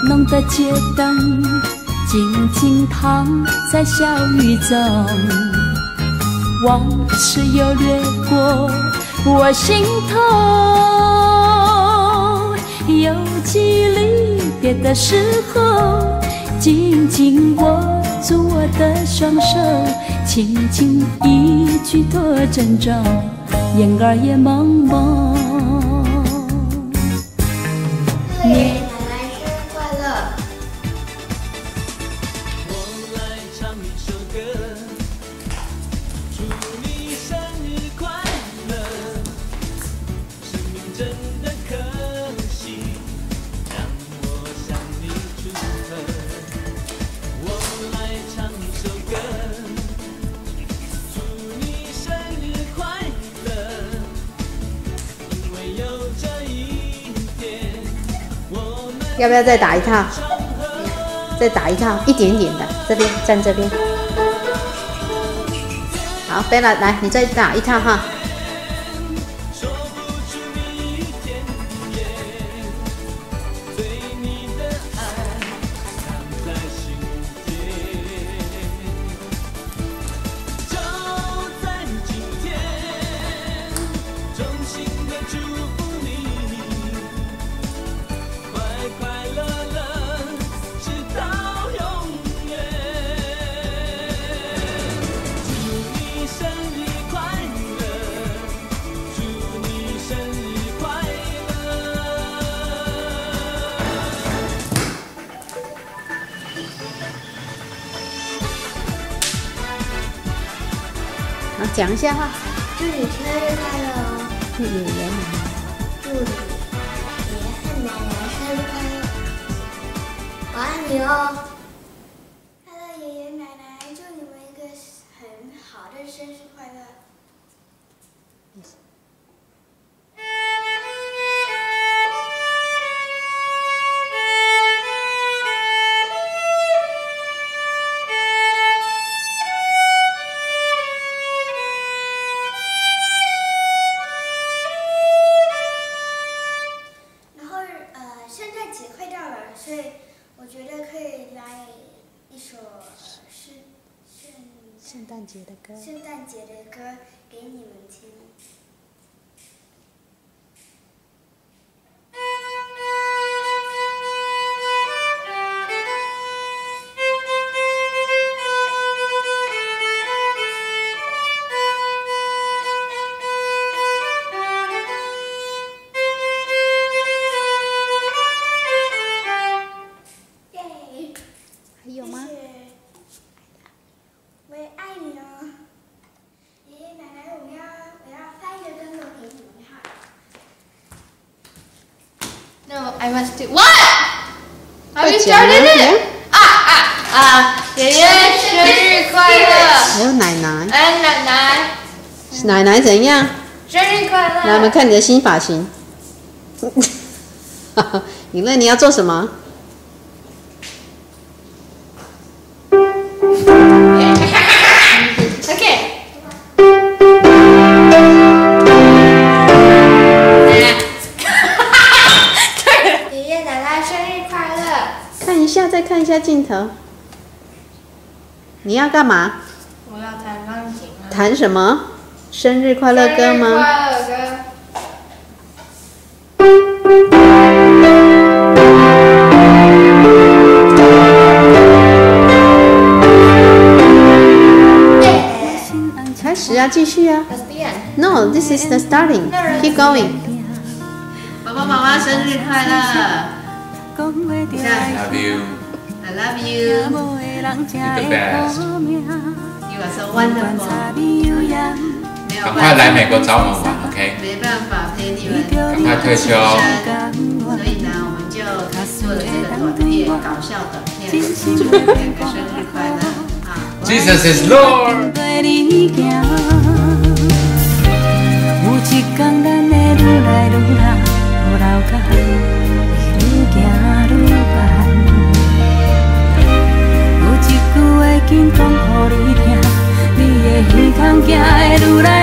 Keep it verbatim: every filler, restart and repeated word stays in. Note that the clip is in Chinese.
浓的街灯静静躺在小雨中，往事又掠过我心头。有几离别的时候，紧紧握住我的双手，轻轻一句多珍重，眼儿也蒙蒙。 爷爷奶奶生日快乐！ 我来唱一首歌，祝你生日快乐。生命真的可惜，让我向你祝贺。我来唱一首歌，祝你生日快乐，因为有这一天。 要不要再打一套？再打一套，一点点的，这边站这边。好，贝拉来，你再打一套哈。讲一下哈， 祝你生日快乐哦！ 祝爷爷奶奶， 祝你爷爷和奶奶生日快乐！我爱你哦！快乐爷爷奶奶，祝你们一个很好的生日快乐！所以我觉得可以来一首圣圣圣诞节的歌， 圣诞节的歌给你们听。我也爱你哦，爷爷奶奶，我要我要翻一个灯笼给你们看。 No, I must do what? Have you started it? 啊啊啊！爷爷生日快乐！ 还有奶奶， 哎，奶奶， 奶奶怎样？ 生日快乐！ 来，我们看你的新发型。尹乐，你要做什么？看一下，再看一下镜头。你要干嘛？ 我要弹钢琴啊。 弹什么？生日快乐歌吗？ 生日快乐歌。开始啊，继续啊。No, this is the starting. Keep going. 爸爸妈妈生日快乐！ I love you. I love you. You're the best. You are so wonderful. 赶快来美国找我们玩 ，OK？ 没办法陪你们， 赶快退休。 所以呢，我们就做了这个短片，搞笑短片，祝两个生日快乐啊 ！Jesus is Lord. 紧讲，予你听，你的耳孔行会愈来